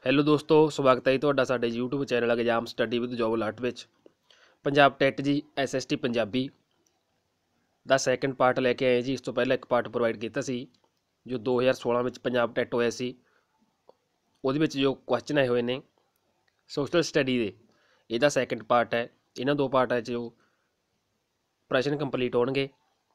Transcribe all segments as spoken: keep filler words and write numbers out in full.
Hello ਦੋਸਤੋ, ਸਵਾਗਤ ਹੈ ਜੀ ਤੁਹਾਡਾ ਸਾਡੇ YouTube channel exam study with job alert ਵਿੱਚ। ਪੰਜਾਬ ਟੈਟ ਜੀ ਐਸ ਐਸ ਟੀ ਪੰਜਾਬੀ ਦਾ ਸੈਕੰਡ ਪਾਰਟ ਲੈ ਕੇ ਆਏ ਜੀ। ਇਸ ਤੋਂ ਪਹਿਲਾਂ ਇੱਕ ਪਾਰਟ ਪ੍ਰੋਵਾਈਡ ਕੀਤਾ ਸੀ ਜੋ ਦੋ ਹਜ਼ਾਰ ਸੋਲਾਂ ਵਿੱਚ ਪੰਜਾਬ ਟੈਟ ਹੋਇਆ ਸੀ। ਉਹਦੇ ਵਿੱਚ ਜੋ ਕੁਐਸਚਨ ਆਏ ਹੋਏ ਨੇ ਸੋਸ਼ਲ ਸਟੱਡੀ ਦੇ, ਇਹਦਾ ਸੈਕੰਡ ਪਾਰਟ ਹੈ। ਇਹਨਾਂ ਦੋ ਪਾਰਟਾਂ 'ਚ ਜੋ ਪ੍ਰਸ਼ਨ ਕੰਪਲੀਟ ਹੋਣਗੇ।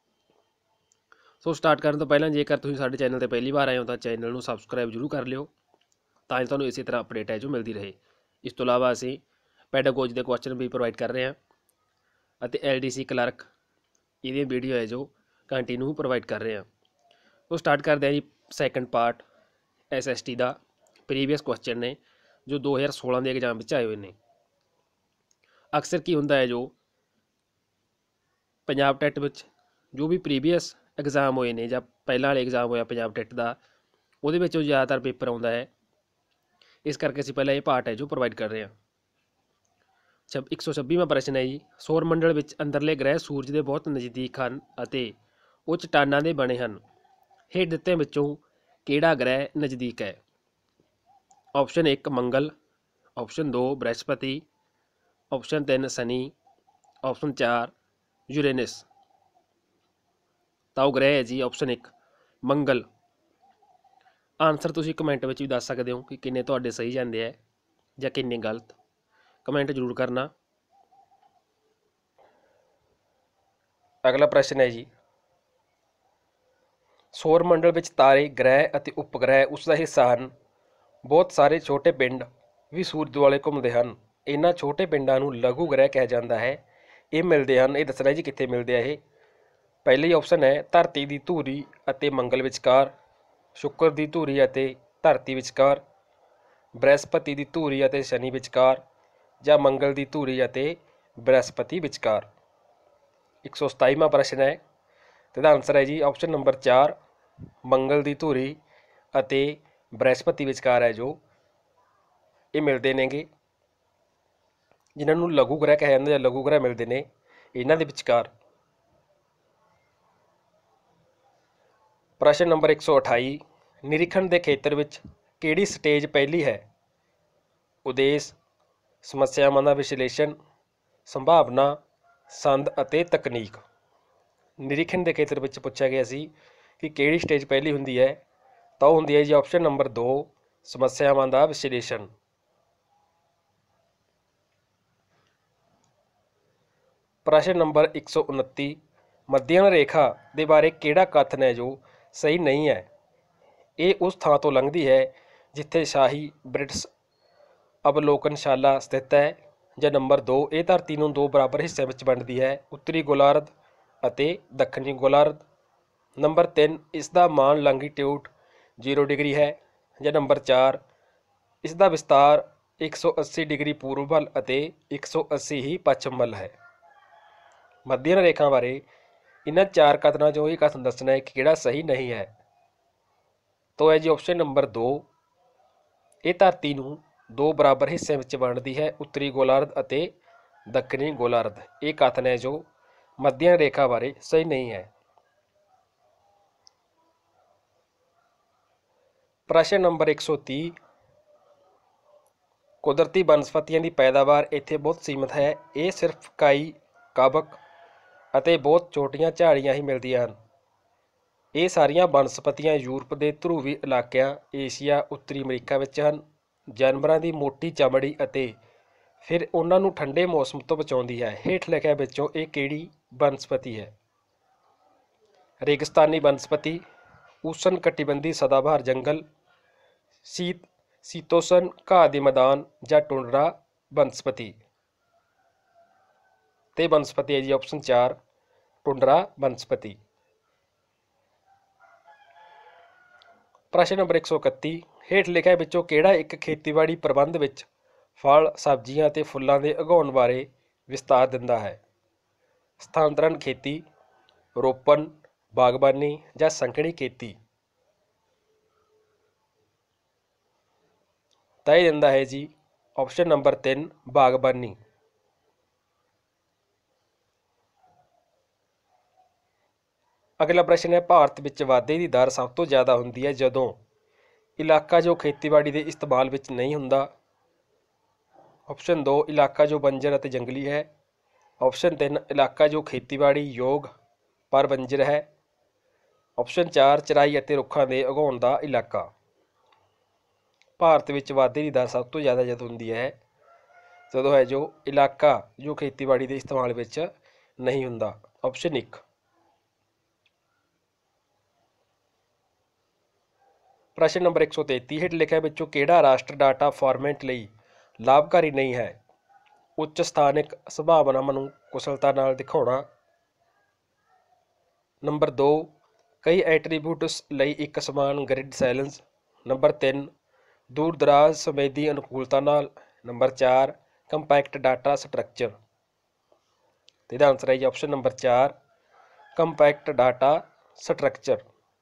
ਸੋ ਸਟਾਰਟ ਕਰਨ ਤੋਂ ਪਹਿਲਾਂ ਜੇਕਰ ਤੁਸੀਂ ਸਾਡੇ ਚੈਨਲ 'ਤੇ ਪਹਿਲੀ ਵਾਰ ਆਏ ਹੋ ਤਾਂ ਚੈਨਲ ਨੂੰ ਸਬਸਕ੍ਰਾਈਬ ਜ਼ਰੂਰ ਕਰ ਲਿਓ ਤਾਂ ਜੋ ਤੁਹਾਨੂੰ ਇਸੇ ਤਰ੍ਹਾਂ ਅਪਡੇਟ ਹੈ ਜੋ ਮਿਲਦੀ ਰਹੇ। ਇਸ ਤੋਂ ਇਲਾਵਾ ਅਸੀਂ ਪੈਡਾਗੋਜੀ ਦੇ ਕੁਐਸਚਨ ਵੀ ਪ੍ਰੋਵਾਈਡ ਕਰ ਰਹੇ ਹਾਂ ਅਤੇ ਐਲ ਡੀ ਸੀ ਕਲਰਕ ਇਹਦੀ ਵੀਡੀਓ ਹੈ ਜੋ ਕੰਟੀਨਿਊ ਪ੍ਰੋਵਾਈਡ ਕਰ ਰਹੇ ਹਾਂ। ਸੋ ਸਟਾਰਟ ਕਰਦੇ ਹਾਂ ਜੀ second part S S T ਦਾ। ਪ੍ਰੀਵੀਅਸ ਕੁਐਸਚਨ ਨੇ ਜੋ ਦੋ ਹਜ਼ਾਰ ਸੋਲਾਂ ਦੇ ਐਗਜ਼ਾਮ ਵਿੱਚ ਆਏ ਹੋਏ ਨੇ। ਅਕਸਰ ਕੀ ਹੁੰਦਾ ਹੈ, ਜੋ ਪੰਜਾਬ ਟੈਟ ਵਿੱਚ ਜੋ ਵੀ ਪ੍ਰੀਵੀਅਸ ਐਗਜ਼ਾਮ ਹੋਏ ਨੇ ਜਾਂ ਪਹਿਲਾਂ ਵਾਲੇ ਐਗਜ਼ਾਮ ਹੋਇਆ ਪੰਜਾਬ ਟੈਟ ਦਾ, ਉਹਦੇ ਵਿੱਚੋਂ ਜ਼ਿਆਦਾਤਰ ਪੇਪਰ ਆਉਂਦਾ ਹੈ। ਇਸ ਕਰਕੇ ਅਸੀਂ ਪਹਿਲਾਂ ਇਹ ਪਾਰਟ ਹੈ ਜੋ ਪ੍ਰੋਵਾਈਡ ਕਰ ਰਹੇ ਹਾਂ। ਛ ਇੱਕ ਸੌ ਛੱਬੀਵਾਂ ਪ੍ਰਸ਼ਨ ਹੈ ਜੀ, ਸੌਰ ਮੰਡਲ ਵਿੱਚ ਅੰਦਰਲੇ ਗ੍ਰਹਿ ਸੂਰਜ ਦੇ ਬਹੁਤ ਨਜ਼ਦੀਕ ਹਨ ਅਤੇ ਉਹ ਚਟਾਨਾਂ ਦੇ ਬਣੇ ਹਨ। ਹੇਠ ਦਿੱਤਿਆਂ ਵਿੱਚੋਂ ਕਿਹੜਾ ਗ੍ਰਹਿ ਨਜ਼ਦੀਕ ਹੈ? ਆਪਸ਼ਨ ਇੱਕ ਮੰਗਲ, ਆਪਸ਼ਨ ਦੋ ਬ੍ਰਹਿਸਪਤੀ, ਆਪਸ਼ਨ ਤਿੰਨ ਸ਼ਨੀ, ਆਪਸ਼ਨ ਚਾਰ ਯੂਰੇਨਸ। ਤਾਂ ਉਹ ਗ੍ਰਹਿ ਹੈ ਜੀ ਆਪਸ਼ਨ ਇੱਕ ਮੰਗਲ। ਆਨਸਰ ਤੁਸੀਂ ਕਮੈਂਟ ਵਿੱਚ ਵੀ ਦੱਸ ਸਕਦੇ ਹੋ ਕਿ ਕਿੰਨੇ ਤੁਹਾਡੇ ਸਹੀ ਜਾਂਦੇ ਹੈ ਜਾਂ ਕਿੰਨੇ ਗਲਤ। ਕਮੈਂਟ ਜ਼ਰੂਰ ਕਰਨਾ। ਅਗਲਾ ਪ੍ਰਸ਼ਨ ਹੈ ਜੀ, ਸੌਰ ਮੰਡਲ ਵਿੱਚ ਤਾਰੇ, ਗ੍ਰਹਿ ਅਤੇ ਉਪਗ੍ਰਹਿ ਉਸ ਦਾ ਹਿੱਸਾ ਹਨ। ਬਹੁਤ ਸਾਰੇ ਛੋਟੇ ਪਿੰਡ ਵੀ ਸੂਰਜ ਦੁਆਲੇ ਘੁੰਮਦੇ ਹਨ। ਇਹਨਾਂ ਛੋਟੇ ਪਿੰਡਾਂ ਨੂੰ ਲਘੂ ਗ੍ਰਹਿ ਕਿਹਾ ਜਾਂਦਾ ਹੈ। ਇਹ ਮਿਲਦੇ ਹਨ, ਇਹ ਦੱਸਣਾ ਜੀ ਕਿੱਥੇ ਮਿਲਦੇ ਆ ਇਹ। ਪਹਿਲੀ ਆਪਸ਼ਨ ਹੈ ਧਰਤੀ ਦੀ ਧੂਰੀ ਅਤੇ ਮੰਗਲ ਵਿਚਕਾਰ, ਸ਼ੁੱਕਰ ਦੀ ਧੂਰੀ ਅਤੇ ਧਰਤੀ ਵਿਚਕਾਰ, ਬ੍ਰਹਿਸਪਤੀ ਦੀ ਧੂਰੀ ਅਤੇ ਸ਼ਨੀ ਵਿਚਕਾਰ, ਜਾਂ ਮੰਗਲ ਦੀ ਧੂਰੀ ਅਤੇ ਬ੍ਰਹਿਸਪਤੀ ਵਿਚਕਾਰ। ਇੱਕ ਸੌ ਸਤਾਈਵਾਂ ਪ੍ਰਸ਼ਨ ਹੈ ਤੇ ਇਹਦਾ ਆਨਸਰ ਹੈ ਜੀ ਆਪਸ਼ਨ ਨੰਬਰ ਚਾਰ ਮੰਗਲ ਦੀ ਧੂਰੀ ਅਤੇ ਬ੍ਰਹਿਸਪਤੀ ਵਿਚਕਾਰ ਹੈ ਜੋ ਇਹ ਮਿਲਦੇ ਨੇਗੇ, ਜਿਨ੍ਹਾਂ ਨੂੰ ਲਘੂ ਗ੍ਰਹਿ ਕਿਹਾ ਜਾਂਦਾ ਜਾਂ ਲਘੂ ਗ੍ਰਹਿ ਮਿਲਦੇ ਨੇ ਇਹਨਾਂ ਦੇ ਵਿਚਕਾਰ। ਪ੍ਰਸ਼ਨ ਨੰਬਰ ਇੱਕ ਸੌ ਅਠਾਈ, ਨਿਰੀਖਣ ਦੇ ਖੇਤਰ ਵਿੱਚ ਕਿਹੜੀ ਸਟੇਜ ਪਹਿਲੀ ਹੈ? ਉਦੇਸ਼, ਸਮੱਸਿਆਵਾਂ ਦਾ ਵਿਸ਼ਲੇਸ਼ਣ, ਸੰਭਾਵਨਾ, ਸੰਦ ਅਤੇ ਤਕਨੀਕ। ਨਿਰੀਖਣ ਦੇ ਖੇਤਰ ਵਿੱਚ ਪੁੱਛਿਆ ਗਿਆ ਸੀ ਕਿ ਕਿਹੜੀ ਸਟੇਜ ਪਹਿਲੀ ਹੁੰਦੀ ਹੈ, ਤਾਂ ਉਹ ਹੁੰਦੀ ਹੈ ਜੀ ਆਪਸ਼ਨ ਨੰਬਰ ਦੋ ਸਮੱਸਿਆਵਾਂ ਦਾ ਵਿਸ਼ਲੇਸ਼ਣ। ਪ੍ਰਸ਼ਨ ਨੰਬਰ ਇੱਕ ਸੌ ਉਨੱਤੀ, ਮੱਧਿਅਮ ਰੇਖਾ ਦੇ ਬਾਰੇ ਕਿਹੜਾ ਕਥਨ ਹੈ ਜੋ ਸਹੀ ਨਹੀਂ ਹੈ? ਇਹ ਉਸ ਥਾਂ ਤੋਂ ਲੰਘਦੀ ਹੈ ਜਿੱਥੇ ਸ਼ਾਹੀ ਬ੍ਰਿਟਿਸ਼ ਅਵਲੋਕਨਸ਼ਾਲਾ ਸਥਿਤ ਹੈ, ਜਾਂ ਨੰਬਰ ਦੋ ਇਹ ਧਰਤੀ ਨੂੰ ਦੋ ਬਰਾਬਰ ਹਿੱਸਿਆਂ ਵਿੱਚ ਵੰਡਦੀ ਹੈ, ਉੱਤਰੀ ਗੋਲਾਰਧ ਅਤੇ ਦੱਖਣੀ ਗੋਲਾਰਧ। ਨੰਬਰ ਤਿੰਨ ਇਸ ਦਾ ਮਾਨ ਲੰਗੀਟਿਊਡ ਜ਼ੀਰੋ ਡਿਗਰੀ ਹੈ, ਜਾਂ ਨੰਬਰ ਚਾਰ ਇਸ ਦਾ ਵਿਸਤਾਰ ਇੱਕ ਸੌ ਅੱਸੀ ਡਿਗਰੀ ਪੂਰਬ ਵੱਲ ਅਤੇ ਇੱਕ ਸੌ ਅੱਸੀ ਹੀ ਪੱਛਮ ਵੱਲ ਹੈ। ਮੱਧਿਅਮ ਰੇਖਾ ਬਾਰੇ ਇਹਨਾਂ ਚਾਰ ਕਥਨਾਂ 'ਚੋਂ ਇਹ ਕਥਨ ਦੱਸਣਾ ਹੈ ਕਿ ਕਿਹੜਾ ਸਹੀ ਨਹੀਂ ਹੈ। ਤੋ ਹੈ ਜੀ ਆਪਸ਼ਨ ਨੰਬਰ ਦੋ, ਇਹ ਧਰਤੀ ਨੂੰ ਦੋ ਬਰਾਬਰ ਹਿੱਸਿਆਂ ਵਿੱਚ ਵੰਡਦੀ ਹੈ, ਉੱਤਰੀ ਗੋਲਾਰਧ ਅਤੇ ਦੱਖਣੀ ਗੋਲਾਰਧ। ਇਹ ਕਥਨ ਹੈ ਜੋ ਮੱਧਿਅਮ ਰੇਖਾ ਬਾਰੇ ਸਹੀ ਨਹੀਂ ਹੈ। ਪ੍ਰਸ਼ਨ ਨੰਬਰ ਇੱਕ ਸੌ ਤੀਹ, ਕੁਦਰਤੀ ਬਨਸਪਤੀਆਂ ਦੀ ਪੈਦਾਵਾਰ ਇੱਥੇ ਬਹੁਤ ਸੀਮਿਤ ਹੈ। ਇਹ ਸਿਰਫ ਕਾਈ, ਕਵਕ ਅਤੇ ਬਹੁਤ ਛੋਟੀਆਂ ਝਾੜੀਆਂ ਹੀ ਮਿਲਦੀਆਂ ਹਨ। ਇਹ ਸਾਰੀਆਂ ਬਨਸਪਤੀਆਂ ਯੂਰਪ ਦੇ ਧਰੂਵੀ ਇਲਾਕਿਆਂ, ਏਸ਼ੀਆ, ਉੱਤਰੀ ਅਮਰੀਕਾ ਵਿੱਚ ਹਨ। ਜਾਨਵਰਾਂ ਦੀ ਮੋਟੀ ਚਮੜੀ ਅਤੇ ਫਿਰ ਉਹਨਾਂ ਨੂੰ ਠੰਡੇ ਮੌਸਮ ਤੋਂ ਬਚਾਉਂਦੀ ਹੈ। ਹੇਠ ਲਿਖਿਆਂ ਵਿੱਚੋਂ ਇਹ ਕਿਹੜੀ ਬਨਸਪਤੀ ਹੈ? ਰੇਗਿਸਤਾਨੀ ਬਨਸਪਤੀ, ਊਸ਼ਣ ਕਟੀਬੰਧੀ ਸਦਾਬਹਾਰ ਜੰਗਲ, ਸ਼ੀਤ ਸ਼ੀਤੋਸ਼ਣ ਘਾਹ ਦੇ ਮੈਦਾਨ, ਜਾਂ ਟੁੰਡਰਾ ਬਨਸਪਤੀ। ਤੇ ਬਨਸਪਤੀ ਹੈ ਜੀ ਆਪਸ਼ਨ ਚਾਰ ਟੁੰਡਰਾ ਬਨਸਪਤੀ। ਪ੍ਰਸ਼ਨ ਨੰਬਰ ਇੱਕ ਸੌ ਇਕੱਤੀ, ਹੇਠ ਲਿਖਿਆਂ ਵਿੱਚੋਂ ਕਿਹੜਾ ਇੱਕ ਖੇਤੀਬਾੜੀ ਪ੍ਰਬੰਧ ਵਿੱਚ ਫਲ, ਸਬਜ਼ੀਆਂ ਅਤੇ ਫੁੱਲਾਂ ਦੇ ਉਗਾਉਣ ਬਾਰੇ ਵਿਸਤਾਰ ਦਿੰਦਾ ਹੈ? ਸਥਾਨਤਰਨ ਖੇਤੀ, ਰੋਪਣ, ਬਾਗਬਾਨੀ, ਜਾਂ ਸੰਘਣੀ ਖੇਤੀ। ਤਾਂ ਇਹ ਦਿੰਦਾ ਹੈ ਜੀ ਆਪਸ਼ਨ ਨੰਬਰ ਤਿੰਨ ਬਾਗਬਾਨੀ। ਅਗਲਾ ਪ੍ਰਸ਼ਨ ਹੈ, ਭਾਰਤ ਵਿੱਚ ਵਾਧੇ ਦੀ ਦਰ ਸਭ ਤੋਂ ਜ਼ਿਆਦਾ ਹੁੰਦੀ ਹੈ ਜਦੋਂ ਇਲਾਕਾ ਜੋ ਖੇਤੀਬਾੜੀ ਦੇ ਇਸਤੇਮਾਲ ਵਿੱਚ ਨਹੀਂ ਹੁੰਦਾ। ਆਪਸ਼ਨ ਦੋ ਇਲਾਕਾ ਜੋ ਬੰਜਰ ਅਤੇ ਜੰਗਲੀ ਹੈ। ਆਪਸ਼ਨ ਤਿੰਨ ਇਲਾਕਾ ਜੋ ਖੇਤੀਬਾੜੀ ਯੋਗ ਪਰ ਬੰਜਰ ਹੈ। ਆਪਸ਼ਨ ਚਾਰ ਚਰਾਈ ਅਤੇ ਰੁੱਖਾਂ ਦੇ ਉਗਾਉਣ ਦਾ ਇਲਾਕਾ। ਭਾਰਤ ਵਿੱਚ ਵਾਧੇ ਦੀ ਦਰ ਸਭ ਤੋਂ ਜ਼ਿਆਦਾ ਜਦੋਂ ਹੁੰਦੀ ਹੈ ਜਦੋਂ ਹੈ ਜੋ ਇਲਾਕਾ ਜੋ ਖੇਤੀਬਾੜੀ ਦੇ ਇਸਤੇਮਾਲ ਵਿੱਚ ਨਹੀਂ ਹੁੰਦਾ। ਆਪਸ਼ਨ ਇੱਕ। ਪ੍ਰਸ਼ਨ ਨੰਬਰ ਇੱਕ ਸੌ ਤੇਤੀ ਹੇਠ ਲਿਖਿਆ ਵਿੱਚੋਂ ਕਿਹੜਾ ਰਾਸ਼ਟਰ ਡਾਟਾ ਫਾਰਮੈਟ ਲਈ ਲਾਭਕਾਰੀ ਨਹੀਂ ਹੈ? ਉੱਚ ਸਥਾਨਕ ਸੰਭਾਵਨਾਵਾਂ ਨੂੰ ਕੁਸ਼ਲਤਾ ਨਾਲ ਦਿਖਾਉਣਾ। ਨੰਬਰ ਦੋ ਕਈ ਐਟਰੀਬਿਊਟਸ ਲਈ ਇੱਕ ਸਮਾਨ ਗ੍ਰਿਡ ਸੈਲੈਂਸ। ਨੰਬਰ ਤਿੰਨ ਦੂਰ ਦਰਾਜ਼ ਸੰਵੇਦੀ ਅਨੁਕੂਲਤਾ ਨਾਲ। ਨੰਬਰ ਚਾਰ ਕੰਪੈਕਟ ਡਾਟਾ ਸਟਰਕਚਰ। ਤੇ ਇਹਦਾ ਆਨਸਰ ਹੈ ਜੀ ਆਪਸ਼ਨ ਨੰਬਰ ਚਾਰ ਕੰਪੈਕਟ ਡਾਟਾ ਸਟਰਕਚਰ।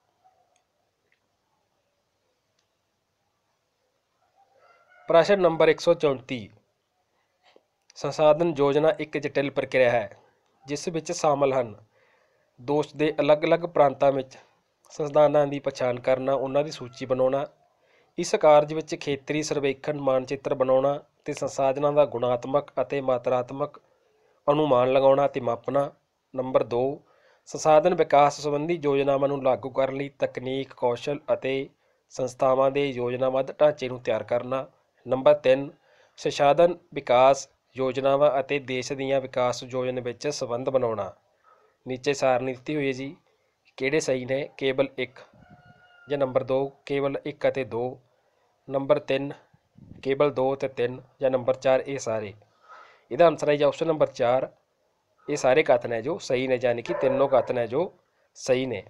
ਪ੍ਰਸ਼ਨ ਨੰਬਰ ਇੱਕ ਸੌ ਚੌਂਤੀ ਸੰਸਾਧਨ ਯੋਜਨਾ ਇੱਕ ਜਟਿਲ ਪ੍ਰਕਿਰਿਆ ਹੈ ਜਿਸ ਵਿੱਚ ਸ਼ਾਮਲ ਹਨ ਦੋਸ਼ ਦੇ ਅਲੱਗ-ਅਲੱਗ ਪ੍ਰਾਂਤਾਂ ਵਿੱਚ ਸੰਸਾਧਨਾਂ ਦੀ ਪਛਾਣ ਕਰਨਾ, ਉਹਨਾਂ ਦੀ ਸੂਚੀ ਬਣਾਉਣਾ। ਇਸ ਕਾਰਜ ਵਿੱਚ ਖੇਤਰੀ ਸਰਵੇਖਣ ਮਾਨਚਿੱਤਰ ਬਣਾਉਣਾ ਅਤੇ ਸੰਸਾਧਨਾਂ ਦਾ ਗੁਣਾਤਮਕ ਅਤੇ ਮਾਤਰਾਤਮਕ ਅਨੁਮਾਨ ਲਗਾਉਣਾ ਅਤੇ ਮਾਪਣਾ। ਨੰਬਰ ਦੋ ਸੰਸਾਧਨ ਵਿਕਾਸ ਸੰਬੰਧੀ ਯੋਜਨਾਵਾਂ ਨੂੰ ਲਾਗੂ ਕਰਨ ਲਈ ਤਕਨੀਕ, ਕੌਸ਼ਲ ਅਤੇ ਸੰਸਥਾਵਾਂ ਦੇ ਯੋਜਨਾਬੱਧ ਢਾਂਚੇ ਨੂੰ ਤਿਆਰ ਕਰਨਾ। ਨੰਬਰ ਤਿੰਨ ਸੰਸਾਧਨ ਵਿਕਾਸ ਯੋਜਨਾਵਾਂ ਅਤੇ ਦੇਸ਼ ਦੀਆਂ ਵਿਕਾਸ ਯੋਜਨਾ ਵਿੱਚ ਸੰਬੰਧ ਬਣਾਉਣਾ। ਨੀਚੇ ਸਾਰਣੀ ਦਿੱਤੀ ਹੋਈ ਹੈ ਜੀ, ਕਿਹੜੇ ਸਹੀ ਨੇ? ਕੇਵਲ ਇੱਕ ਜਾਂ ਨੰਬਰ ਦੋ ਕੇਵਲ ਇੱਕ ਅਤੇ ਦੋ, ਨੰਬਰ ਤਿੰਨ ਕੇਵਲ ਦੋ ਅਤੇ ਤਿੰਨ, ਜਾਂ ਨੰਬਰ ਚਾਰ ਇਹ ਸਾਰੇ। ਇਹਦਾ ਆਨਸਰ ਹੈ ਜੀ ਆਪਸ਼ਨ ਨੰਬਰ ਚਾਰ ਇਹ ਸਾਰੇ ਕਥਨ ਹੈ ਜੋ ਸਹੀ ਨੇ, ਯਾਨੀ ਕਿ ਤਿੰਨੋਂ ਕਥਨ ਹੈ ਜੋ ਸਹੀ ਨੇ।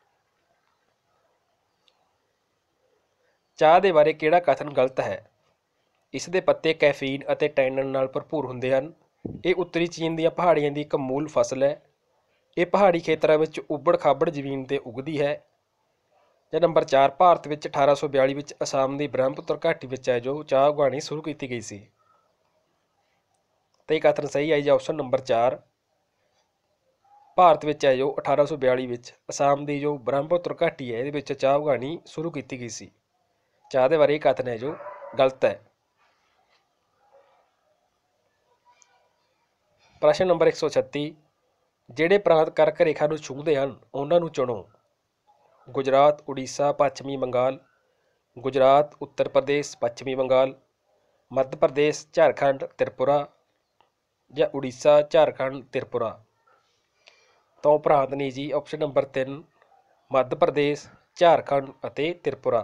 ਚਾਹ ਦੇ ਬਾਰੇ ਕਿਹੜਾ ਕਥਨ ਗਲਤ ਹੈ? ਇਸ ਦੇ ਪੱਤੇ ਕੈਫੀਨ ਅਤੇ ਟੈਨਨ ਨਾਲ ਭਰਪੂਰ ਹੁੰਦੇ ਹਨ। ਇਹ ਉੱਤਰੀ ਚੀਨ ਦੀਆਂ ਪਹਾੜੀਆਂ ਦੀ ਇੱਕ ਮੂਲ ਫਸਲ ਹੈ। ਇਹ ਪਹਾੜੀ ਖੇਤਰਾਂ ਵਿੱਚ ਉਬੜ ਖਾਬੜ ਜ਼ਮੀਨ 'ਤੇ ਉਗਦੀ ਹੈ। ਜਾਂ ਨੰਬਰ ਚਾਰ ਭਾਰਤ ਵਿੱਚ ਅਠਾਰਾਂ ਸੌ ਬਿਆਲੀ ਵਿੱਚ ਅਸਾਮ ਦੀ ਬ੍ਰਹਮਪੁੱਤਰ ਘਾਟੀ ਵਿੱਚ ਹੈ ਜੋ ਚਾਹ ਉਗਾਉਣੀ ਸ਼ੁਰੂ ਕੀਤੀ ਗਈ ਸੀ। ਤੇ ਇਹ ਕਥਨ ਸਹੀ ਹੈ ਜੀ ਆਪਸ਼ਨ ਨੰਬਰ ਚਾਰ ਭਾਰਤ ਵਿੱਚ ਹੈ ਜੋ ਅਠਾਰਾਂ ਸੌ ਬਿਆਲੀ ਵਿੱਚ ਅਸਾਮ ਦੀ ਜੋ ਬ੍ਰਹਮਪੁੱਤਰ ਘਾਟੀ ਹੈ ਇਹਦੇ ਵਿੱਚ ਚਾਹ ਉਗਾਉਣੀ ਸ਼ੁਰੂ ਕੀਤੀ ਗਈ ਸੀ। ਚਾਹ ਦੇ ਬਾਰੇ ਇਹ ਕਥਨ ਹੈ ਜੋ ਗਲਤ ਹੈ। ਪ੍ਰਸ਼ਨ ਨੰਬਰ ਇੱਕ ਸੌ ਛੱਤੀ ਜਿਹੜੇ ਪ੍ਰਾਂਤ ਕਰਕ ਰੇਖਾ ਨੂੰ ਛੂਹਦੇ ਹਨ ਉਹਨਾਂ ਨੂੰ ਚੁਣੋ। ਗੁਜਰਾਤ, ਉੜੀਸਾ, ਪੱਛਮੀ ਬੰਗਾਲ। ਗੁਜਰਾਤ, ਉੱਤਰ ਪ੍ਰਦੇਸ਼, ਪੱਛਮੀ ਬੰਗਾਲ। ਮੱਧ ਪ੍ਰਦੇਸ਼, ਝਾਰਖੰਡ, ਤ੍ਰਿਪੁਰਾ, ਜਾਂ ਉੜੀਸਾ, ਝਾਰਖੰਡ, ਤ੍ਰਿਪੁਰਾ। ਤਾਂ ਉਹ ਪ੍ਰਾਂਤ ਨੇ ਜੀ ਆਪਸ਼ਨ ਨੰਬਰ ਤਿੰਨ ਮੱਧ ਪ੍ਰਦੇਸ਼, ਝਾਰਖੰਡ ਅਤੇ ਤ੍ਰਿਪੁਰਾ।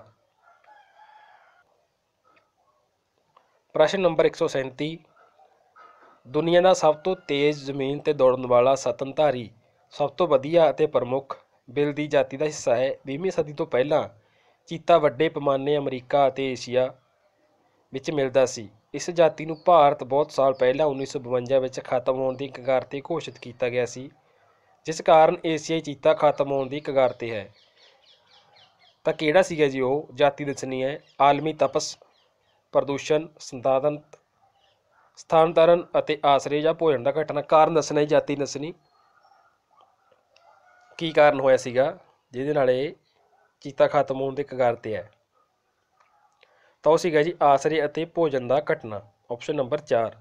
ਪ੍ਰਸ਼ਨ ਨੰਬਰ ਇੱਕ ਸੌ ਸੈਂਤੀ ਦੁਨੀਆ ਦਾ ਸਭ ਤੋਂ ਤੇਜ਼ ਜ਼ਮੀਨ 'ਤੇ ਦੌੜਨ ਵਾਲਾ ਸਤਨਧਾਰੀ ਸਭ ਤੋਂ ਵਧੀਆ ਅਤੇ ਪ੍ਰਮੁੱਖ ਬਿੱਲ ਦੀ ਜਾਤੀ ਦਾ ਹਿੱਸਾ ਹੈ। ਵੀਹਵੀਂ ਸਦੀ ਤੋਂ ਪਹਿਲਾਂ ਚੀਤਾ ਵੱਡੇ ਪੈਮਾਨੇ ਅਮਰੀਕਾ ਅਤੇ ਏਸ਼ੀਆ ਵਿੱਚ ਮਿਲਦਾ ਸੀ। ਇਸ ਜਾਤੀ ਨੂੰ ਭਾਰਤ ਬਹੁਤ ਸਾਲ ਪਹਿਲਾਂ ਉੱਨੀ ਸੌ ਬਵੰਜਾ ਵਿੱਚ ਖਤਮ ਹੋਣ ਦੀ ਕਗਾਰ 'ਤੇ ਘੋਸ਼ਿਤ ਕੀਤਾ ਗਿਆ ਸੀ, ਜਿਸ ਕਾਰਨ ਏਸ਼ੀਆਈ ਚੀਤਾ ਖਤਮ ਹੋਣ ਦੀ ਕਗਾਰ 'ਤੇ ਹੈ। ਤਾਂ ਕਿਹੜਾ ਸੀਗਾ ਜੀ ਉਹ ਜਾਤੀ ਦੱਸਣੀ ਹੈ? ਆਲਮੀ ਤਪਸ, ਪ੍ਰਦੂਸ਼ਣ, ਸੰਸਾਧਨ ਸਥਾਨਾਂਤਰਨ ਅਤੇ ਆਸਰੇ ਜਾਂ ਭੋਜਨ ਦਾ ਘਟਨਾ। ਕਾਰਨ ਦੱਸਣਾ ਜੀ ਜਾਤੀ ਦੱਸਣੀ ਕੀ ਕਾਰਨ ਹੋਇਆ ਸੀਗਾ ਜਿਹਦੇ ਨਾਲ ਇਹ ਚੀਤਾ ਖਤਮ ਹੋਣ ਦੇ ਕਗਾਰ 'ਤੇ ਹੈ। ਤਾਂ ਉਹ ਸੀਗਾ ਜੀ ਆਸਰੇ ਅਤੇ ਭੋਜਨ ਦਾ ਘਟਨਾ, ਆਪਸ਼ਨ ਨੰਬਰ ਚਾਰ।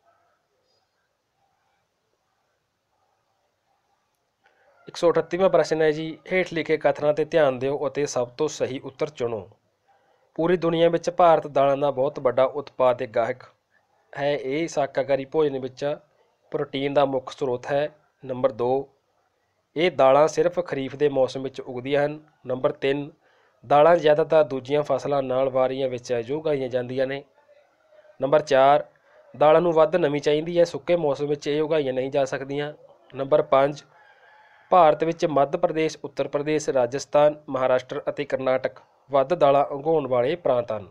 ਇੱਕ ਸੌ ਅਠੱਤੀਵਾਂ ਪ੍ਰਸ਼ਨ ਹੈ ਜੀ ਹੇਠ ਲਿਖੇ ਕਥਨਾਂ 'ਤੇ ਧਿਆਨ ਦਿਓ ਅਤੇ ਸਭ ਤੋਂ ਸਹੀ ਉੱਤਰ ਚੁਣੋ। ਪੂਰੀ ਦੁਨੀਆ ਵਿੱਚ ਭਾਰਤ ਦਾਲਾਂ ਦਾ ਬਹੁਤ ਵੱਡਾ ਉਤਪਾਦਕ ਗਾਹਕ ਹੈ। ਇਹ ਸ਼ਾਕਾਹਾਰੀ ਭੋਜਨ ਵਿੱਚ ਪ੍ਰੋਟੀਨ ਦਾ ਮੁੱਖ ਸਰੋਤ ਹੈ। ਨੰਬਰ ਦੋ ਇਹ ਦਾਲਾਂ ਸਿਰਫ ਖਰੀਫ ਦੇ ਮੌਸਮ ਵਿੱਚ ਉਗਦੀਆਂ ਹਨ। ਨੰਬਰ ਤਿੰਨ ਦਾਲਾਂ ਜ਼ਿਆਦਾਤਰ ਦੂਜੀਆਂ ਫਸਲਾਂ ਨਾਲ ਵਾਰੀਆਂ ਵਿੱਚ ਹੈ ਜੋ ਉਗਾਈਆਂ ਜਾਂਦੀਆਂ ਨੇ। ਨੰਬਰ ਚਾਰ ਦਾਲਾਂ ਨੂੰ ਵੱਧ ਨਮੀ ਚਾਹੀਦੀ ਹੈ, ਸੁੱਕੇ ਮੌਸਮ ਵਿੱਚ ਇਹ ਉਗਾਈਆਂ ਨਹੀਂ ਜਾ ਸਕਦੀਆਂ। ਨੰਬਰ ਪੰਜ ਭਾਰਤ ਵਿੱਚ ਮੱਧ ਪ੍ਰਦੇਸ਼, ਉੱਤਰ ਪ੍ਰਦੇਸ਼, ਰਾਜਸਥਾਨ, ਮਹਾਰਾਸ਼ਟਰ ਅਤੇ ਕਰਨਾਟਕ ਵੱਧ ਦਾਲਾਂ ਉਗਾਉਣ ਵਾਲੇ ਪ੍ਰਾਂਤ ਹਨ।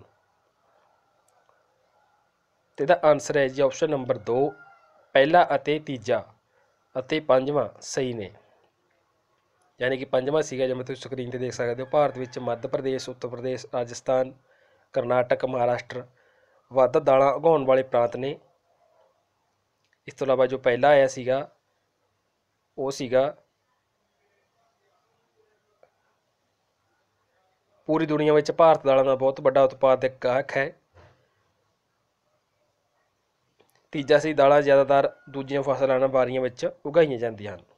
ਤੇ ਇਹਦਾ ਆਨਸਰ ਹੈ ਜੀ ਆਪਸ਼ਨ ਨੰਬਰ ਦੋ ਪਹਿਲਾ ਅਤੇ ਤੀਜਾ ਅਤੇ ਪੰਜਵਾਂ ਸਹੀ ਨੇ, ਯਾਨੀ ਕਿ ਪੰਜਵਾਂ ਸੀਗਾ ਜਿਵੇਂ ਤੁਸੀਂ ਸਕਰੀਨ 'ਤੇ ਦੇਖ ਸਕਦੇ ਹੋ। ਭਾਰਤ ਵਿੱਚ ਮੱਧ ਪ੍ਰਦੇਸ਼, ਉੱਤਰ ਪ੍ਰਦੇਸ਼, ਰਾਜਸਥਾਨ, ਕਰਨਾਟਕ, ਮਹਾਰਾਸ਼ਟਰ ਵੱਧ ਦਾਲਾਂ ਉਗਾਉਣ ਵਾਲੇ ਪ੍ਰਾਂਤ ਨੇ। ਇਸ ਤੋਂ ਇਲਾਵਾ ਜੋ ਪਹਿਲਾ ਆਇਆ ਸੀਗਾ ਉਹ ਸੀਗਾ ਪੂਰੀ ਦੁਨੀਆ ਵਿੱਚ ਭਾਰਤ ਦਾਲਾਂ ਦਾ ਬਹੁਤ ਵੱਡਾ ਉਤਪਾਦਕ ਗਾਹਕ ਹੈ। ਤੀਜਾ ਸੀ ਦਾਲਾਂ ਜ਼ਿਆਦਾਤਰ ਦੂਜੀਆਂ ਫਸਲਾਂ ਬਾਰੀਆਂ ਵਿੱਚ ਉਗਾਈਆਂ ਜਾਂਦੀਆਂ ਹਨ।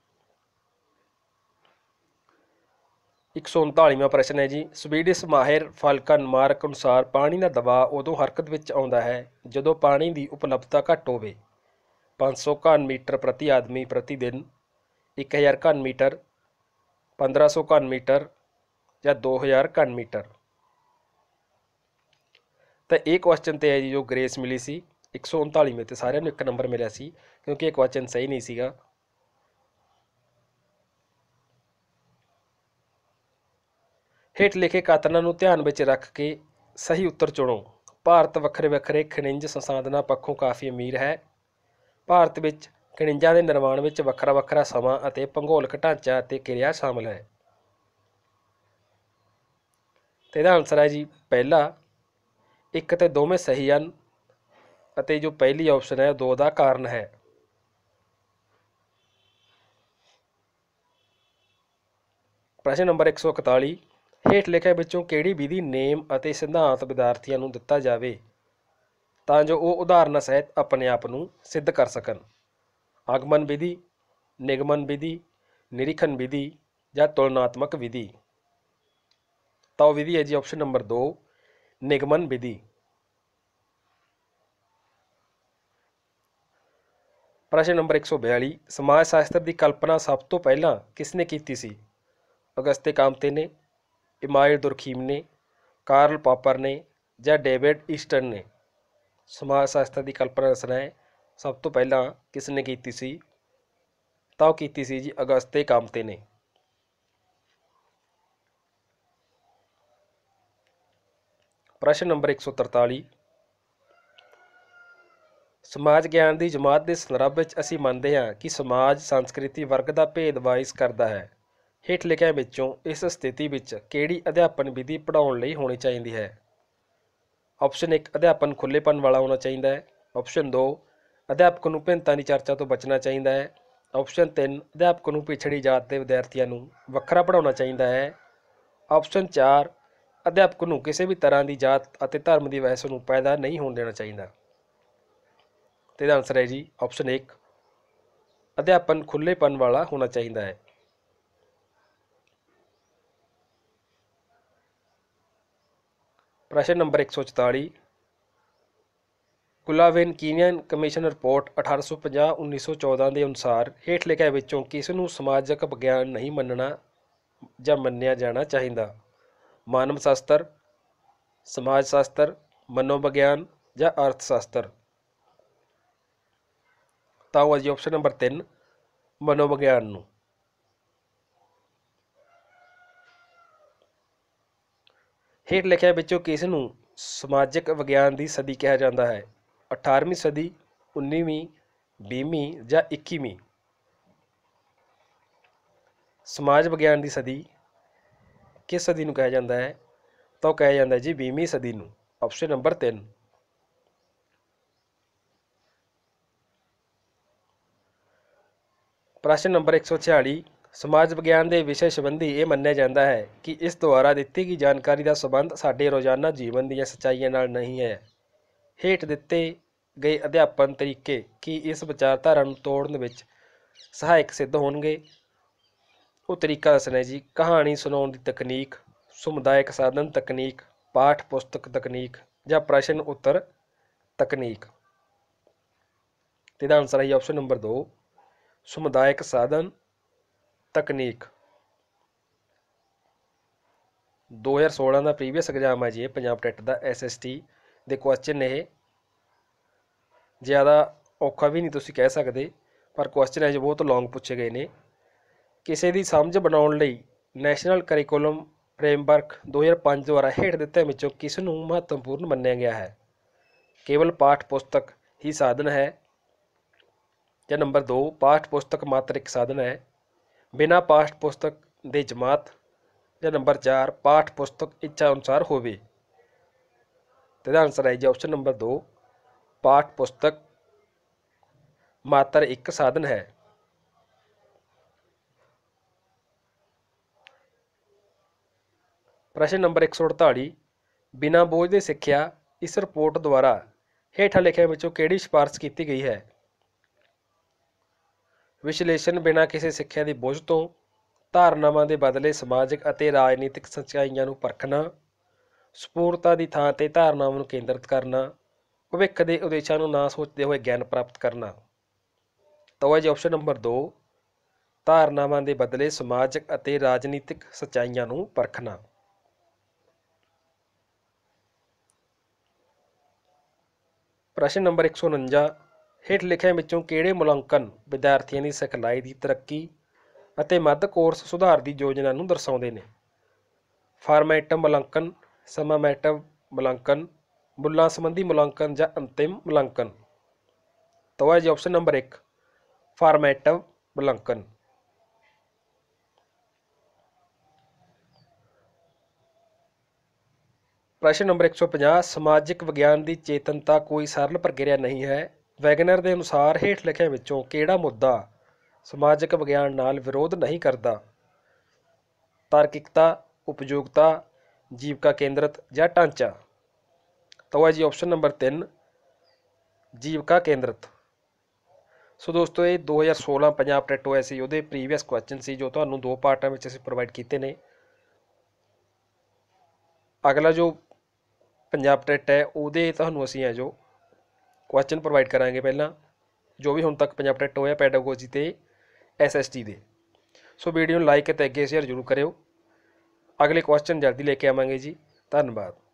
ਇੱਕ ਸੌ ਉਨਤਾਲੀਵਾਂ ਪ੍ਰਸ਼ਨ ਹੈ ਜੀ, ਸਵੀਡਿਸ਼ ਮਾਹਿਰ ਫਾਲਕਨ ਮਾਰਕ ਅਨੁਸਾਰ ਪਾਣੀ ਦਾ ਦਬਾਅ ਉਦੋਂ ਹਰਕਤ ਵਿੱਚ ਆਉਂਦਾ ਹੈ ਜਦੋਂ ਪਾਣੀ ਦੀ ਉਪਲਬਧਤਾ ਘੱਟ ਹੋਵੇ। ਪੰਜ ਸੌ ਘਨ ਮੀਟਰ ਪ੍ਰਤੀ ਆਦਮੀ ਪ੍ਰਤੀ ਦਿਨ, ਇੱਕ ਹਜ਼ਾਰ ਘਨ ਮੀਟਰ, ਪੰਦਰਾਂ ਸੌ ਘਨ ਮੀਟਰ ਜਾਂ ਦੋ ਹਜ਼ਾਰ ਘਨ ਮੀਟਰ। ਤਾਂ ਇਹ ਕੁਐਸਚਨ 'ਤੇ ਹੈ ਜੀ ਜੋ ਗ੍ਰੇਸ ਮਿਲੀ ਸੀ ਇੱਕ ਸੌ ਉਨਤਾਲੀਵੇਂ 'ਤੇ ਸਾਰਿਆਂ ਨੂੰ ਇੱਕ ਨੰਬਰ ਮਿਲਿਆ ਸੀ, ਕਿਉਂਕਿ ਇਹ ਕੁਐਸਚਨ ਸਹੀ ਨਹੀਂ ਸੀਗਾ। ਹੇਠ ਲਿਖੇ ਕਥਨਾਂ ਨੂੰ ਧਿਆਨ ਵਿੱਚ ਰੱਖ ਕੇ ਸਹੀ ਉੱਤਰ ਚੁਣੋ। ਭਾਰਤ ਵੱਖਰੇ ਵੱਖਰੇ ਖਣਿਜ ਸੰਸਾਧਨਾਂ ਪੱਖੋਂ ਕਾਫੀ ਅਮੀਰ ਹੈ। ਭਾਰਤ ਵਿੱਚ ਖਣਿਜਾਂ ਦੇ ਨਿਰਮਾਣ ਵਿੱਚ ਵੱਖਰਾ ਵੱਖਰਾ ਸਮਾਂ ਅਤੇ ਭੂਗੋਲਿਕ ਢਾਂਚਾ ਅਤੇ ਕਿਰਿਆ ਸ਼ਾਮਲ ਹੈ। ਤੇ ਇਹਦਾ ਆਨਸਰ ਹੈ ਜੀ ਪਹਿਲਾ। ਇੱਕ ਅਤੇ ਦੋਵੇਂ ਸਹੀ ਹਨ ਅਤੇ ਜੋ ਪਹਿਲੀ ਆਪਸ਼ਨ ਹੈ ਦੋ ਦਾ ਕਾਰਨ ਹੈ। ਪ੍ਰਸ਼ਨ ਨੰਬਰ ਇੱਕ ਸੌ ਇਕਤਾਲੀ, ਹੇਠ ਲਿਖਿਆਂ ਵਿੱਚੋਂ ਕਿਹੜੀ ਵਿਧੀ ਨੇਮ ਅਤੇ ਸਿਧਾਂਤ ਵਿਦਿਆਰਥੀਆਂ ਨੂੰ ਦਿੱਤਾ ਜਾਵੇ ਤਾਂ ਜੋ ਉਹ ਉਦਾਹਰਨਾਂ ਸਹਿਤ ਆਪਣੇ ਆਪ ਨੂੰ ਸਿੱਧ ਕਰ ਸਕਣ? ਆਗਮਨ ਵਿਧੀ, ਨਿਗਮਨ ਵਿਧੀ, ਨਿਰੀਖਣ ਵਿਧੀ ਜਾਂ ਤੁਲਨਾਤਮਕ ਵਿਧੀ? ਤਾਂ ਉਹ ਵਿਧੀ ਹੈ ਜੀ ਆਪਸ਼ਨ ਨੰਬਰ ਦੋ, ਨਿਗਮਨ ਵਿਧੀ। ਪ੍ਰਸ਼ਨ ਨੰਬਰ ਇੱਕ ਸੌ ਬਿਆਲੀ, ਸਮਾਜ ਸ਼ਾਸਤਰ ਦੀ ਕਲਪਨਾ ਸਭ ਤੋਂ ਪਹਿਲਾਂ ਕਿਸ ਨੇ ਕੀਤੀ ਸੀ? ਅਗਸਤੇ ਕਾਮਤੇ ਨੇ, ਇਮਾਇਲ ਦੁਰਖੀਮ ਨੇ, ਕਾਰਲ ਪਾਪਰ ਨੇ ਜਾਂ ਡੇਵਿਡ ਈਸਟਨ ਨੇ? ਸਮਾਜ ਸ਼ਾਸਤਰ ਦੀ ਕਲਪਨਾ ਦੱਸਣਾ ਹੈ ਸਭ ਤੋਂ ਪਹਿਲਾਂ ਕਿਸ ਨੇ ਕੀਤੀ ਸੀ? ਤਾਂ ਉਹ ਕੀਤੀ ਸੀ ਜੀ ਅਗਸਤੇ ਕਾਮਤੇ ਨੇ। ਪ੍ਰਸ਼ਨ ਨੰਬਰ ਇੱਕ ਸੌ ਤਰਤਾਲੀ, ਸਮਾਜ ਗਿਆਨ ਦੀ ਜਮਾਤ ਦੇ ਸੰਦਰਭ ਵਿੱਚ ਅਸੀਂ ਮੰਨਦੇ ਹਾਂ ਕਿ ਸਮਾਜ ਸੰਸਕ੍ਰਿਤੀ ਵਰਗ ਦਾ ਭੇਦ ਵਾਇਸ ਕਰਦਾ ਹੈ। ਹੇਠ ਲਿਖਿਆਂ ਵਿੱਚੋਂ ਇਸ ਸਥਿਤੀ ਵਿੱਚ ਕਿਹੜੀ ਅਧਿਆਪਨ ਵਿਧੀ ਪੜ੍ਹਾਉਣ ਲਈ ਹੋਣੀ ਚਾਹੀਦੀ ਹੈ? ਆਪਸ਼ਨ ਇੱਕ, ਅਧਿਆਪਨ ਖੁੱਲ੍ਹੇਪਨ ਵਾਲਾ ਹੋਣਾ ਚਾਹੀਦਾ ਹੈ। ਆਪਸ਼ਨ ਦੋ, ਅਧਿਆਪਕ ਨੂੰ ਭਿੰਨਤਾ ਦੀ ਚਰਚਾ ਤੋਂ ਬਚਣਾ ਚਾਹੀਦਾ ਹੈ। ਆਪਸ਼ਨ ਤਿੰਨ, ਅਧਿਆਪਕ ਨੂੰ ਪਿਛੜੀ ਜਾਤ ਦੇ ਵਿਦਿਆਰਥੀਆਂ ਨੂੰ ਵੱਖਰਾ ਪੜ੍ਹਾਉਣਾ ਚਾਹੀਦਾ ਹੈ। ਆਪਸ਼ਨ ਚਾਰ, ਅਧਿਆਪਕ ਨੂੰ ਕਿਸੇ ਵੀ ਤਰ੍ਹਾਂ ਦੀ ਜਾਤ ਅਤੇ ਧਰਮ ਦੀ ਬਹਿਸ ਨੂੰ ਪੈਦਾ ਨਹੀਂ ਹੋਣ ਦੇਣਾ ਚਾਹੀਦਾ। ਤੇ ਇਹਦਾ ਆਨਸਰ ਹੈ ਜੀ ਆਪਸ਼ਨ ਇੱਕ, ਅਧਿਆਪਨ ਖੁੱਲ੍ਹੇਪਨ ਵਾਲਾ ਹੋਣਾ ਚਾਹੀਦਾ ਹੈ। ਪ੍ਰਸ਼ਨ ਨੰਬਰ ਇੱਕ ਸੌ ਚੁਤਾਲੀ, ਗੁਲਾਵੇਨਕੀਨੀਅਨ ਕਮਿਸ਼ਨ ਰਿਪੋਰਟ ਅਠਾਰਾਂ ਸੌ ਪੰਜਾਹ ਉੱਨੀ ਸੌ ਚੌਦਾਂ ਦੇ ਅਨੁਸਾਰ ਹੇਠ ਲਿਖਿਆਂ ਵਿੱਚੋਂ ਕਿਸ ਨੂੰ ਸਮਾਜਕ ਵਿਗਿਆਨ ਨਹੀਂ ਮੰਨਣਾ ਜਾਂ ਮੰਨਿਆ ਜਾਣਾ ਚਾਹੀਦਾ? ਮਾਨਵ ਸ਼ਾਸਤਰ, ਸਮਾਜ ਸ਼ਾਸਤਰ, ਮਨੋਵਿਗਿਆਨ ਜਾਂ ਅਰਥ ਸ਼ਾਸਤਰ? ਤਾਂ ਉਹ ਹੈ ਜੀ ਆਪਸ਼ਨ ਨੰਬਰ ਤਿੰਨ, ਮਨੋਵਿਗਿਆਨ ਨੂੰ। ਹੇਠ ਲਿਖਿਆਂ ਵਿੱਚੋਂ ਕਿਸ ਨੂੰ ਸਮਾਜਿਕ ਵਿਗਿਆਨ ਦੀ ਸਦੀ ਕਿਹਾ ਜਾਂਦਾ ਹੈ? ਅਠਾਰਵੀਂ ਸਦੀ, ਉੱਨੀਵੀਂ, ਵੀਹਵੀਂ ਜਾਂ ਇੱਕੀਵੀਂ? ਸਮਾਜ ਵਿਗਿਆਨ ਦੀ ਸਦੀ ਕਿਸ ਸਦੀ ਨੂੰ ਕਿਹਾ ਜਾਂਦਾ ਹੈ? ਤਾਂ ਉਹ ਕਿਹਾ ਜਾਂਦਾ ਜੀ ਵੀਹਵੀਂ ਸਦੀ ਨੂੰ। ਆਪਸ਼ਨ ਨੰਬਰ ਤਿੰਨ। ਪ੍ਰਸ਼ਨ ਨੰਬਰ ਇੱਕ ਸੌ ਛਿਆਲੀ, ਸਮਾਜ ਵਿਗਿਆਨ ਦੇ ਵਿਸ਼ੇ ਸੰਬੰਧੀ ਇਹ ਮੰਨਿਆ ਜਾਂਦਾ ਹੈ ਕਿ ਇਸ ਦੁਆਰਾ ਦਿੱਤੀ ਗਈ ਜਾਣਕਾਰੀ ਦਾ ਸੰਬੰਧ ਸਾਡੇ ਰੋਜ਼ਾਨਾ ਜੀਵਨ ਦੀਆਂ ਸੱਚਾਈਆਂ ਨਾਲ ਨਹੀਂ ਹੈ। ਹੇਠ ਦਿੱਤੇ ਗਏ ਅਧਿਆਪਨ ਤਰੀਕੇ ਕੀ ਇਸ ਵਿਚਾਰਧਾਰਾ ਨੂੰ ਤੋੜਨ ਵਿੱਚ ਸਹਾਇਕ ਸਿੱਧ ਹੋਣਗੇ? ਉਹ ਤਰੀਕਾ ਦੱਸਣਾ ਜੀ, ਕਹਾਣੀ ਸੁਣਾਉਣ ਦੀ ਤਕਨੀਕ, ਸਮੁਦਾਇਕ ਸਾਧਨ ਤਕਨੀਕ, ਪਾਠ ਪੁਸਤਕ ਤਕਨੀਕ ਜਾਂ ਪ੍ਰਸ਼ਨ ਉੱਤਰ ਤਕਨੀਕ? ਤੇ ਇਹਦਾ ਆਨਸਰ ਹੈ ਆਪਸ਼ਨ ਨੰਬਰ ਦੋ, ਸਮੁਦਾਇਕ ਸਾਧਨ ਤਕਨੀਕ। ਦੋ ਹਜ਼ਾਰ ਸੋਲਾਂ ਦਾ ਪ੍ਰੀਵੀਅਸ ਐਗਜ਼ਾਮ ਹੈ ਜੀ ਇਹ ਪੰਜਾਬ ਟੈਟ ਦਾ ਐਸ ਐਸ ਟੀ ਦੇ ਕੁਐਸਚਨ ਨੇ। ਇਹ ਜ਼ਿਆਦਾ ਔਖਾ ਵੀ ਨਹੀਂ ਤੁਸੀਂ ਕਹਿ ਸਕਦੇ, ਪਰ ਕੁਐਸਚਨ ਹੈ ਜੀ ਬਹੁਤ ਲੌਂਗ ਪੁੱਛੇ ਗਏ ਨੇ। ਕਿਸੇ ਦੀ ਸਮਝ ਬਣਾਉਣ ਲਈ ਨੈਸ਼ਨਲ ਕਰਿਕੂਲਮ ਫਰੇਮਵਰਕ ਦੋ ਹਜ਼ਾਰ ਪੰਜ ਦੁਆਰਾ ਹੇਠ ਦਿੱਤਿਆਂ ਵਿੱਚੋਂ ਕਿਸ ਨੂੰ ਮਹੱਤਵਪੂਰਨ ਮੰਨਿਆ ਗਿਆ ਹੈ? ਕੇਵਲ ਪਾਠ ਪੁਸਤਕ ਹੀ ਸਾਧਨ ਹੈ ਜਾਂ ਨੰਬਰ ਦੋ, ਪਾਠ ਪੁਸਤਕ ਮਾਤਰ ਇੱਕ ਸਾਧਨ ਹੈ, ਬਿਨਾਂ ਪਾਠ ਪੁਸਤਕ ਦੇ ਜਮਾਤ ਜਾਂ ਨੰਬਰ ਚਾਰ, ਪਾਠ ਪੁਸਤਕ ਇੱਛਾ ਅਨੁਸਾਰ ਹੋਵੇ? ਤੇ ਇਹਦਾ ਆਨਸਰ ਹੈ ਜੀ ਆਪਸ਼ਨ ਨੰਬਰ ਦੋ, ਪਾਠ ਪੁਸਤਕ ਮਾਤਰ ਇੱਕ ਸਾਧਨ ਹੈ। ਪ੍ਰਸ਼ਨ ਨੰਬਰ ਇੱਕ ਸੌ ਅੜਤਾਲੀ, ਬਿਨਾਂ ਬੋਝ ਦੀ ਸਿੱਖਿਆ ਇਸ ਰਿਪੋਰਟ ਦੁਆਰਾ ਹੇਠਾਂ ਲਿਖਿਆਂ ਵਿੱਚੋਂ ਕਿਹੜੀ ਸਿਫਾਰਸ਼ ਕੀਤੀ ਗਈ ਹੈ? ਵਿਸ਼ਲੇਸ਼ਣ ਬਿਨਾਂ ਕਿਸੇ ਸਿੱਖਿਆ ਦੀ ਬੋਝ ਤੋਂ, ਧਾਰਨਾਵਾਂ ਦੇ ਬਦਲੇ ਸਮਾਜਿਕ ਅਤੇ ਰਾਜਨੀਤਿਕ ਸੱਚਾਈਆਂ ਨੂੰ ਪਰਖਣਾ, ਸਪੂਰਤਾ ਦੀ ਥਾਂ 'ਤੇ ਧਾਰਨਾਵਾਂ ਨੂੰ ਕੇਂਦਰਿਤ ਕਰਨਾ, ਭਵਿੱਖ ਦੇ ਉਦੇਸ਼ਾਂ ਨੂੰ ਨਾ ਸੋਚਦੇ ਹੋਏ ਗਿਆਨ ਪ੍ਰਾਪਤ ਕਰਨਾ। ਤਾਂ ਉਹ ਹੈ ਜੀ ਆਪਸ਼ਨ ਨੰਬਰ ਦੋ, ਧਾਰਨਾਵਾਂ ਦੇ ਬਦਲੇ ਸਮਾਜਿਕ ਅਤੇ ਰਾਜਨੀਤਿਕ ਸੱਚਾਈਆਂ ਨੂੰ ਪਰਖਣਾ। ਪ੍ਰਸ਼ਨ ਨੰਬਰ ਇੱਕ ਸੌ ਉਣੰਜਾ, ਹੇਠ ਲਿਖਿਆਂ ਵਿੱਚੋਂ ਕਿਹੜੇ ਮੁਲਾਂਕਣ ਵਿਦਿਆਰਥੀਆਂ ਦੀ ਸਿਖਲਾਈ ਦੀ ਤਰੱਕੀ ਅਤੇ ਮੱਧ ਕੋਰਸ ਸੁਧਾਰ ਦੀ ਯੋਜਨਾ ਨੂੰ ਦਰਸਾਉਂਦੇ ਨੇ? ਫਾਰਮੈਟਿਵ ਮੁਲਾਂਕਣ, ਸਮਾਮੈਟਿਵ ਮੁਲਾਂਕਣ, ਮੁੱਲਾਂ ਸੰਬੰਧੀ ਮੁਲਾਂਕਣ ਜਾਂ ਅੰਤਿਮ ਮੁਲਾਂਕਣ। ਤਾਂ ਉਹ ਹੈ ਜੀ ਆਪਸ਼ਨ ਨੰਬਰ ਇੱਕ, ਫਾਰਮੈਟਿਵ ਮੁਲਾਂਕਣ। ਪ੍ਰਸ਼ਨ ਨੰਬਰ ਇੱਕ ਸੌ ਪੰਜਾਹ, ਸਮਾਜਿਕ ਵਿਗਿਆਨ ਦੀ ਚੇਤਨਤਾ ਕੋਈ ਸਰਲ ਪ੍ਰਕਿਰਿਆ ਨਹੀਂ ਹੈ। ਵੈਗਨਰ ਦੇ ਅਨੁਸਾਰ ਹੇਠ ਲਿਖਿਆਂ ਵਿੱਚੋਂ ਕਿਹੜਾ ਮੁੱਦਾ ਸਮਾਜਿਕ ਵਿਗਿਆਨ ਨਾਲ ਵਿਰੋਧ ਨਹੀਂ ਕਰਦਾ? ਤਾਰਕਿਕਤਾ, ਉਪਯੋਗਤਾ, ਜੀਵਕਾ ਕੇਂਦਰਿਤ ਜਾਂ ਢਾਂਚਾ। ਤਾਂ ਉਹ ਹੈ ਜੀ ਆਪਸ਼ਨ ਨੰਬਰ ਤਿੰਨ, ਜੀਵਕਾ ਕੇਂਦਰਿਤ। ਸੋ ਦੋਸਤੋ ਇਹ ਦੋ ਹਜ਼ਾਰ ਸੋਲਾਂ ਪੰਜਾਬ ਟੈਟ ਹੋਇਆ ਸੀ, ਉਹਦੇ ਪ੍ਰੀਵੀਅਸ ਕੁਐਸਚਨ ਸੀ ਜੋ ਤੁਹਾਨੂੰ ਦੋ ਪਾਰਟਾਂ ਵਿੱਚ ਅਸੀਂ ਪ੍ਰੋਵਾਈਡ ਕੀਤੇ ਨੇ। ਅਗਲਾ ਜੋ ਪੰਜਾਬ ਟੈਟ ਹੈ ਉਹਦੇ ਤੁਹਾਨੂੰ ਅਸੀਂ ਹੈ ਜੋ ਕੁਐਸਚਨ ਪ੍ਰੋਵਾਈਡ ਕਰਾਂਗੇ ਪਹਿਲਾਂ, ਜੋ ਵੀ ਹੁਣ ਤੱਕ ਪੰਜਾਬ ਟੈਟ ਹੋਇਆ ਪੈਡਾਗੋਜੀ ਤੇ ਐਸ ਐਸ ਟੀ ਦੇ। ਸੋ ਵੀਡੀਓ ਨੂੰ ਲਾਈਕ ਅਤੇ ਅੱਗੇ ਸ਼ੇਅਰ ਜ਼ਰੂਰ ਕਰਿਓ। ਅਗਲੇ ਕੁਐਸਚਨ ਜਲਦੀ ਲੈ ਕੇ ਆਵਾਂਗੇ ਜੀ। ਧੰਨਵਾਦ।